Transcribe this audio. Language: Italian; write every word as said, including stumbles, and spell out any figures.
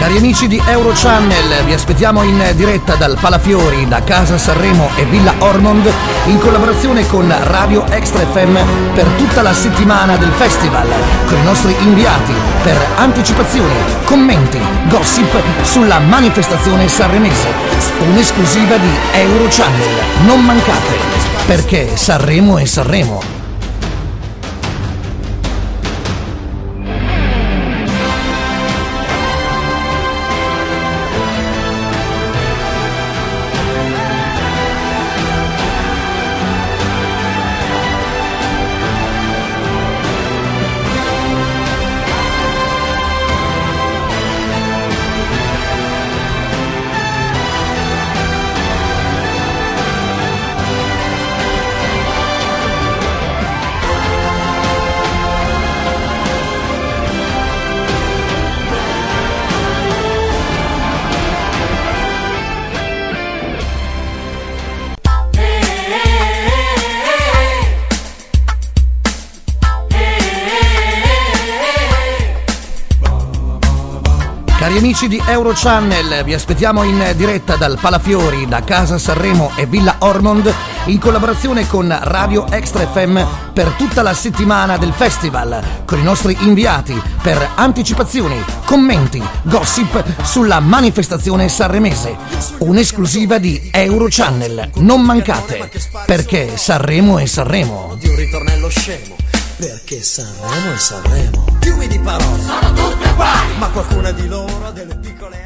Cari amici di Eurochannel, vi aspettiamo in diretta dal Palafiori, da Casa Sanremo e Villa Ormond, in collaborazione con Radio Extra F M per tutta la settimana del festival, con i nostri inviati per anticipazioni, commenti, gossip sulla manifestazione sanremese. Un'esclusiva di Eurochannel. Non mancate, perché Sanremo è Sanremo. Cari amici di Eurochannel, vi aspettiamo in diretta dal Palafiori, da Casa Sanremo e Villa Ormond, in collaborazione con Radio Extra F M per tutta la settimana del festival, con i nostri inviati per anticipazioni, commenti, gossip sulla manifestazione sanremese. Un'esclusiva di Eurochannel. Non mancate, perché Sanremo è Sanremo. Di un ritornello scemo, perché Sanremo è Sanremo. Fiumi di parole sono tutte uguali, ma qualcuna di loro ha delle piccole